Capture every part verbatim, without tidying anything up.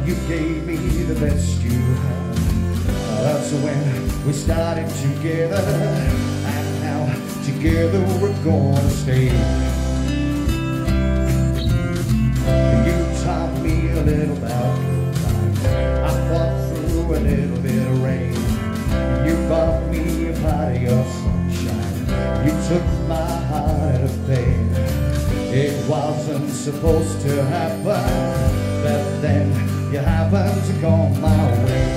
you gave me the best you had. That's when we started together, and now together we're gonna stay. You taught me a little about time. I fought through a little bit of rain. You brought me a part of your sunshine. You took my heart of pain. It wasn't supposed to happen, but then you happened to come my way.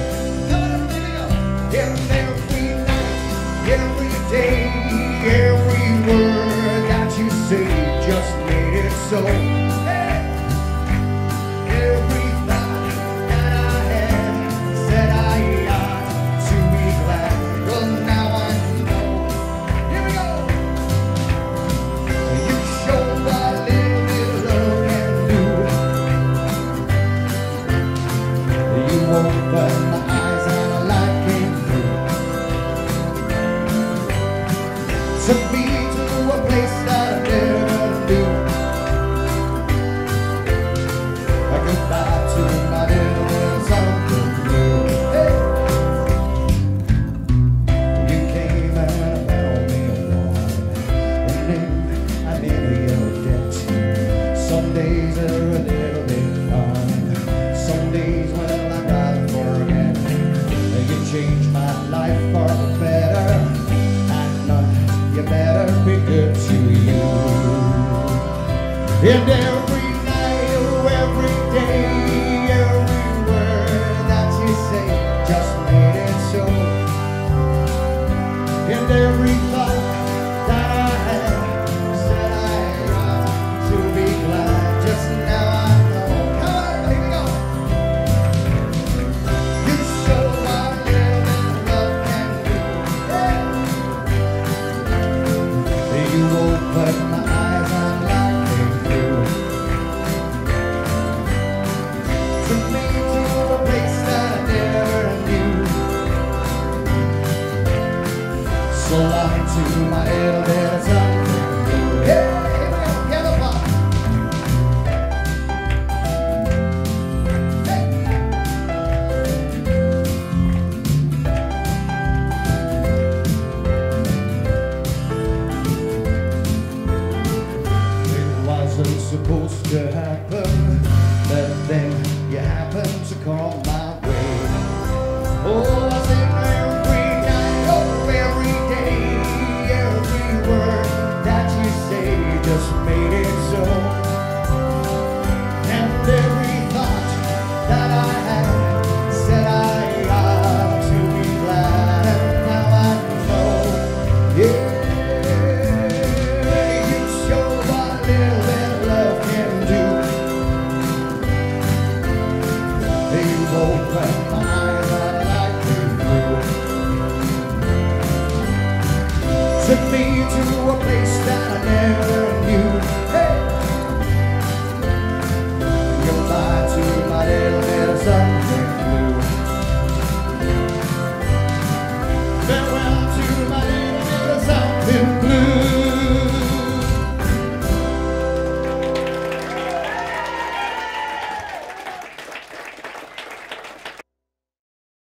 And every night, every day, every word that you say just made it so. Every thought that I had said I ought to be glad. Well, now I know. Here we go. You showed what little bit of love can do. You opened my eyes and a light came through. Took me to a place that I never knew. A goodbye to my little bit of something new. Hey. You came and I found me alone, and then I never your debt. Some days are a little bit fun. Some days, well, I gotta forget. You changed my life for the better, and uh, you better be good to you. And every night, oh, every day, every word that you say just made it so. And every thought that I had said I ought to be glad. Just now I know. Come on, here we go. You show what little bit of love can do. Yeah. You opened my eyes and light came through. Took me to a place that I never knew. So long to my little bit of something new. Yeah, here we go, get up on. Hey. It wasn't supposed to happen, but then you happened to come my way. Oh, I sing every night, oh, every day, every word that you say just made it so. And every thought that I had said I ought to be glad, and now I know. Yeah, you show what little bit of love can do. You opened my eyes and I came through. Took me to a place that I never knew. Hey. Goodbye to my little bit of sun.